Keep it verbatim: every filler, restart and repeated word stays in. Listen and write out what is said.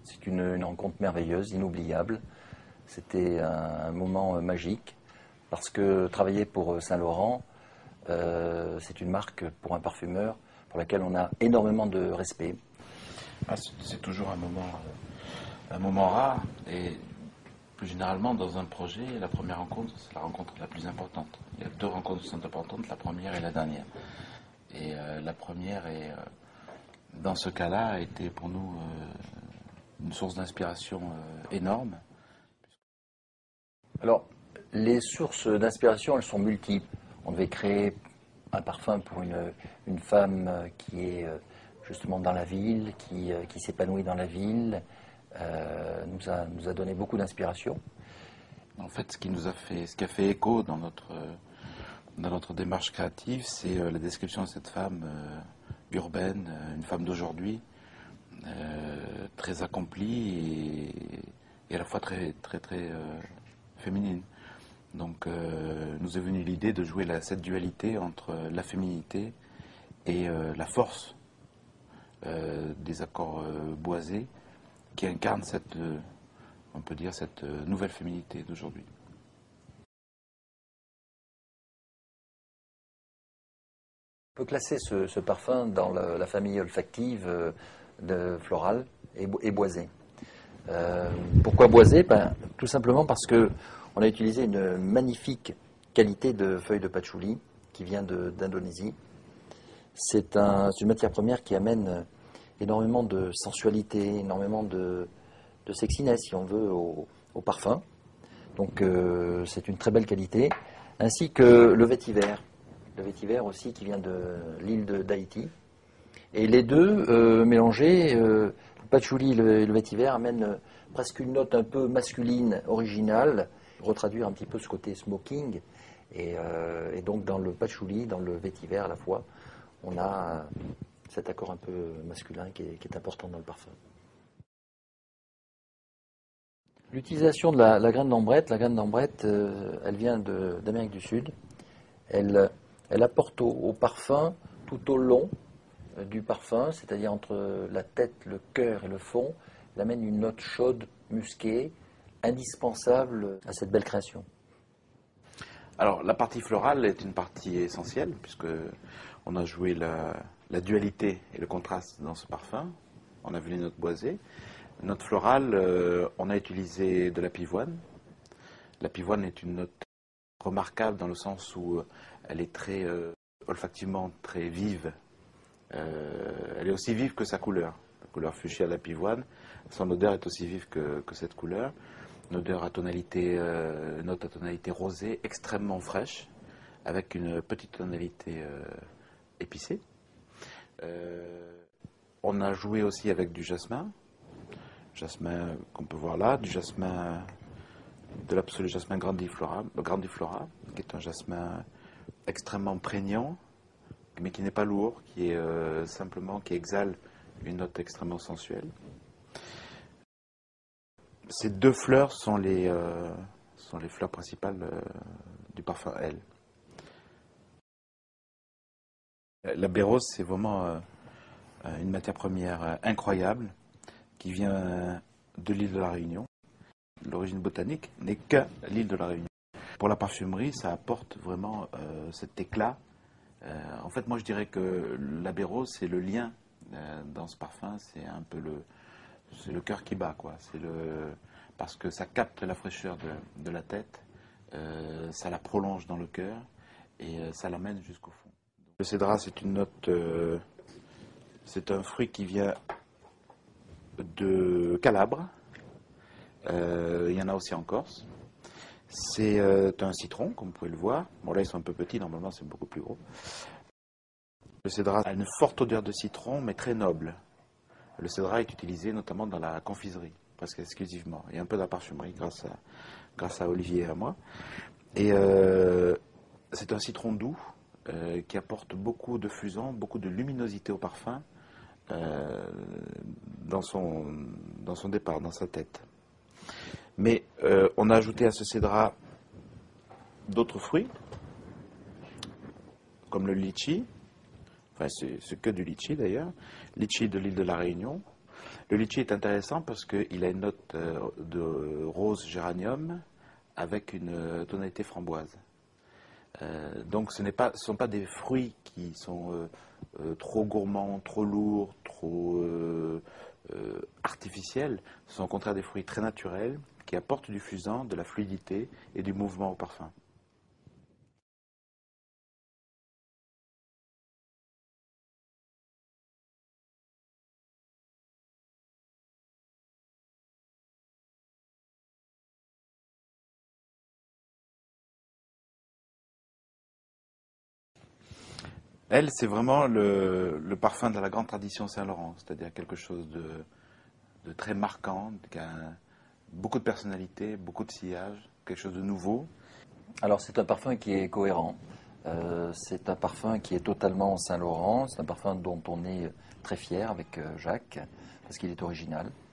C'est une, une rencontre merveilleuse, inoubliable. C'était un, un moment magique parce que travailler pour Saint-Laurent, euh, c'est une marque pour un parfumeur pour laquelle on a énormément de respect. Ah, c'est toujours un moment, un moment rare et plus généralement dans un projet, la première rencontre, c'est la rencontre la plus importante. Il y a deux rencontres qui sont importantes, la première et la dernière. Et euh, la première, est, euh, dans ce cas-là, a été pour nous euh, une source d'inspiration euh, énorme. Alors, les sources d'inspiration, elles sont multiples. On devait créer un parfum pour une, une femme qui est justement dans la ville, qui, qui s'épanouit dans la ville, euh, nous, a, nous a donné beaucoup d'inspiration. En fait, ce qui nous a fait, ce qui a fait écho dans notre, dans notre démarche créative, c'est euh, la description de cette femme euh, urbaine, euh, une femme d'aujourd'hui, euh, très accomplie et, et à la fois très, très, très euh, féminine. Donc, euh, nous est venue l'idée de jouer la, cette dualité entre la féminité et euh, la force euh, des accords euh, boisés qui incarnent cette, euh, on peut dire, cette euh, nouvelle féminité d'aujourd'hui. On peut classer ce, ce parfum dans la, la famille olfactive euh, de floral et, et boisé. Euh, pourquoi boisé? Ben, tout simplement parce que on a utilisé une magnifique qualité de feuilles de patchouli qui vient d'Indonésie. C'est un, une matière première qui amène énormément de sensualité, énormément de, de sexiness, si on veut, au, au parfum. Donc euh, c'est une très belle qualité. Ainsi que le vétiver. Le vétiver aussi qui vient de l'île d'Haïti. Et les deux euh, mélangés, euh, le patchouli et le, le vétiver amènent euh, presque une note un peu masculine, originale, retraduire un petit peu ce côté smoking. Et, euh, et donc dans le patchouli, dans le vétiver à la fois, on a cet accord un peu masculin qui est, qui est important dans le parfum. L'utilisation de la, la graine d'ambrette, la graine d'ambrette, euh, elle vient d'Amérique du Sud. Elle, elle apporte au, au parfum tout au long euh, du parfum, c'est-à-dire entre la tête, le cœur et le fond, elle amène une note chaude, musquée, indispensable à cette belle création. Alors, la partie florale est une partie essentielle, puisque on a joué la, la dualité et le contraste dans ce parfum. On a vu les notes boisées. Note florale, euh, on a utilisé de la pivoine. La pivoine est une note remarquable dans le sens où elle est très euh, olfactivement très vive. Euh, elle est aussi vive que sa couleur. La couleur fuchsia de la pivoine, son odeur est aussi vive que, que cette couleur. Une odeur à tonalité, euh, note à tonalité rosée, extrêmement fraîche, avec une petite tonalité euh, épicée. Euh, on a joué aussi avec du jasmin, jasmin qu'on peut voir là, du jasmin, de l'absolu jasmin grandiflora, grandiflora, qui est un jasmin extrêmement prégnant, mais qui n'est pas lourd, qui est euh, simplement, qui exhale une note extrêmement sensuelle. Ces deux fleurs sont les, euh, sont les fleurs principales euh, du parfum L. La bérose, c'est vraiment euh, une matière première euh, incroyable qui vient de l'île de la Réunion. L'origine botanique n'est que l'île de la Réunion. Pour la parfumerie, ça apporte vraiment euh, cet éclat. Euh, en fait, moi, je dirais que la bérose, c'est le lien euh, dans ce parfum. C'est un peu le, c'est le cœur qui bat, quoi. C'est le, parce que ça capte la fraîcheur de, de la tête, euh, ça la prolonge dans le cœur et euh, ça l'amène jusqu'au fond. Le cédrat, c'est une note, euh, c'est un fruit qui vient de Calabre. Euh, il y en a aussi en Corse. C'est euh, un citron, comme vous pouvez le voir. Bon, là, ils sont un peu petits, normalement, c'est beaucoup plus gros. Le cédrat a une forte odeur de citron, mais très noble. Le cédrat est utilisé notamment dans la confiserie, presque exclusivement, et un peu dans la parfumerie, grâce à, grâce à Olivier et à moi. Et euh, c'est un citron doux euh, qui apporte beaucoup de fusion, beaucoup de luminosité au parfum euh, dans, son, dans son départ, dans sa tête. Mais euh, on a ajouté à ce cédrat d'autres fruits, comme le litchi. Enfin, c'est que du litchi d'ailleurs. Litchi de l'île de la Réunion. Le litchi est intéressant parce qu'il a une note euh, de rose géranium avec une euh, tonalité framboise. Euh, donc ce ne sont pas des fruits qui sont euh, euh, trop gourmands, trop lourds, trop euh, euh, artificiels. Ce sont au contraire des fruits très naturels qui apportent du fusant, de la fluidité et du mouvement au parfum. Elle, c'est vraiment le, le parfum de la grande tradition Saint-Laurent, c'est-à-dire quelque chose de, de très marquant, qui a beaucoup de personnalité, beaucoup de sillage, quelque chose de nouveau. Alors c'est un parfum qui est cohérent, euh, c'est un parfum qui est totalement Saint-Laurent, c'est un parfum dont on est très fier avec euh, Jacques, parce qu'il est original.